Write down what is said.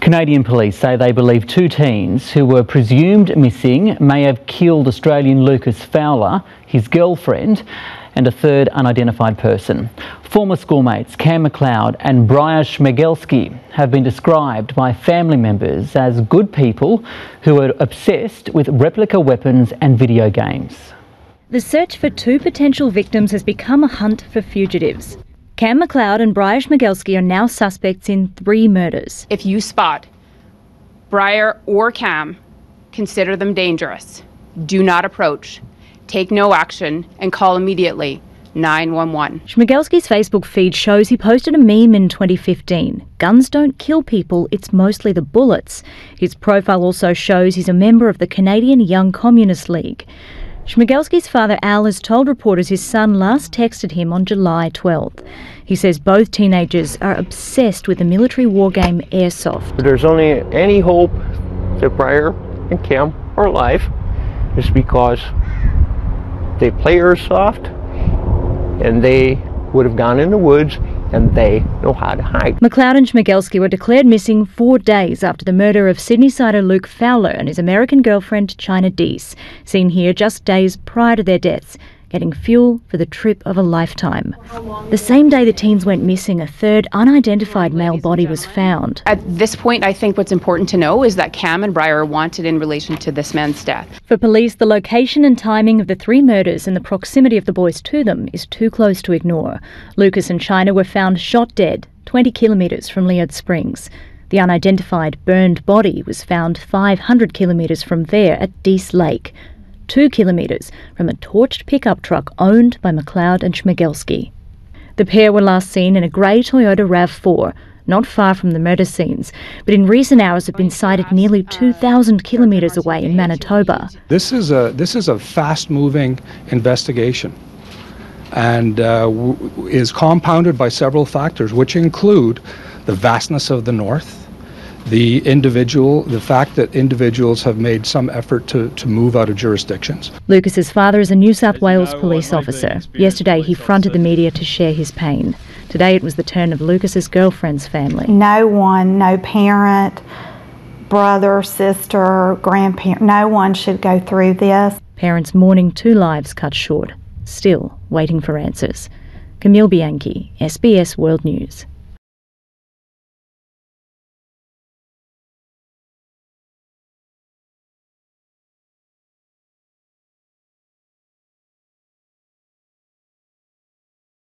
Canadian police say they believe two teens who were presumed missing may have killed Australian Lucas Fowler, his girlfriend, and a third unidentified person. Former schoolmates Cam McLeod and Briar Schmegelski have been described by family members as good people who are obsessed with replica weapons and video games. The search for two potential victims has become a hunt for fugitives. Cam McLeod and Briar Schmegelski are now suspects in 3 murders. If you spot Briar or Cam, consider them dangerous. Do not approach. Take no action and call immediately 911. Schmegelski's Facebook feed shows he posted a meme in 2015. Guns don't kill people, it's mostly the bullets. His profile also shows he's a member of the Canadian Young Communist League. Schmegelski's father Al has told reporters his son last texted him on July 12th. He says both teenagers are obsessed with the military war game Airsoft. There's only any hope that Briar and Cam are alive is because they play Airsoft and they would have gone in the woods and they know how to hide. McLeod and Schmegelski were declared missing 4 days after the murder of Sydney-sider Lucas Fowler and his American girlfriend Chynna Deese, seen here just days prior to their deaths, getting fuel for the trip of a lifetime. The same day the teens went missing, a third unidentified male body was found. At this point, I think what's important to know is that Cam and Briar are wanted in relation to this man's death. For police, the location and timing of the 3 murders and the proximity of the boys to them is too close to ignore. Lucas and Chynna were found shot dead 20 kilometres from Liard Springs. The unidentified burned body was found 500 kilometres from there at Deese Lake, 2 kilometres from a torched pickup truck owned by McLeod and Schmegelski. The pair were last seen in a grey Toyota RAV4, not far from the murder scenes, but in recent hours have been sighted nearly 2,000 kilometres away in Manitoba. This is a fast-moving investigation and is compounded by several factors, which include the vastness of the North, the fact that individuals have made some effort to move out of jurisdictions. Lucas's father is a New South Wales police officer. Yesterday he fronted the media to share his pain. Today it was the turn of Lucas's girlfriend's family. No one, no parent, brother, sister, grandparent, no one should go through this. Parents mourning 2 lives cut short, still waiting for answers. Camille Bianchi, SBS World News.